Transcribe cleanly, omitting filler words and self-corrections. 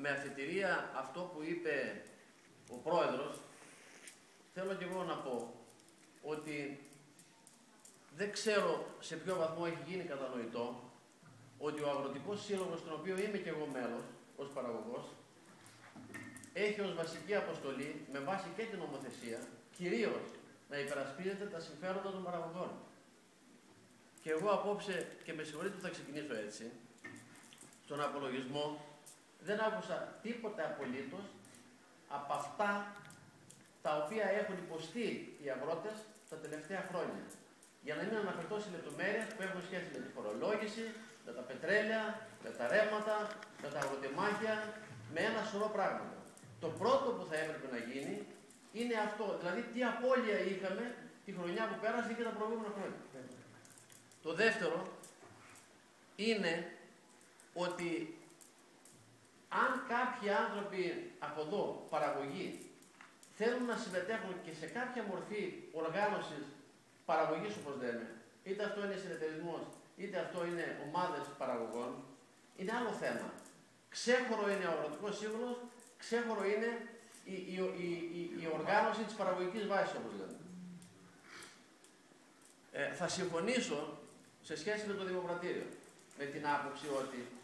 με αφετηρία αυτό που είπε ο Πρόεδρος, θέλω και εγώ να πω ότι δεν ξέρω σε ποιο βαθμό έχει γίνει κατανοητό ότι ο Αγροτικός Σύλλογος, στον οποίο είμαι και εγώ μέλος, ως παραγωγός, έχει ως βασική αποστολή, με βάση και την νομοθεσία, κυρίως να υπερασπίζεται τα συμφέροντα των παραγωγών. Και εγώ απόψε, και με συγχωρείτε που θα ξεκινήσω έτσι, στον απολογισμό δεν άκουσα τίποτα απολύτως από αυτά τα οποία έχουν υποστεί οι αγρότες τα τελευταία χρόνια. Για να μην αναφερθώ σε λεπτομέρειες που έχουν σχέση με τη φορολόγηση, με τα πετρέλαια, με τα ρεύματα, με τα αγροτεμάχια, με ένα σωρό πράγματα. Το πρώτο που θα έπρεπε να γίνει είναι αυτό, δηλαδή τι απώλεια είχαμε τη χρονιά που πέρασε και τα προηγούμενα χρόνια. Το δεύτερο είναι ότι αν κάποιοι άνθρωποι από εδώ, παραγωγή, θέλουν να συμμετέχουν και σε κάποια μορφή οργάνωσης παραγωγής, όπως λέμε, είτε αυτό είναι συνεταιρισμός, είτε αυτό είναι ομάδες παραγωγών, είναι άλλο θέμα. Ξέχωρο είναι ο Αγροτικός Σύλλογος, ξέχωρο είναι η οργάνωση της παραγωγικής βάσης, όπως λέμε. Θα συμφωνήσω σε σχέση με το Δημοκρατήριο, με την άποψη ότι